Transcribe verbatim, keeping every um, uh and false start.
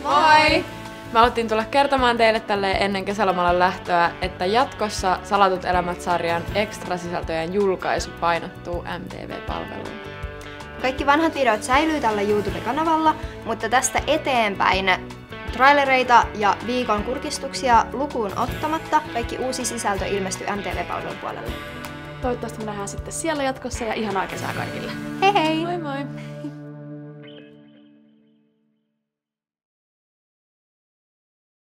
Moi! Mä haluttiin tulla kertomaan teille tälleen ennen kesälomalle lähtöä, että jatkossa Salatut elämät-sarjan ekstrasisältöjen julkaisu painottuu M T V-palveluun. Kaikki vanhat videot säilyy tällä YouTube-kanavalla, mutta tästä eteenpäin trailereita ja viikon kurkistuksia lukuun ottamatta kaikki uusi sisältö ilmestyy M T V-palvelun puolelle. Toivottavasti me nähdään sitten siellä jatkossa ja ihanaa kesää kaikille. Hei hei! Moi moi!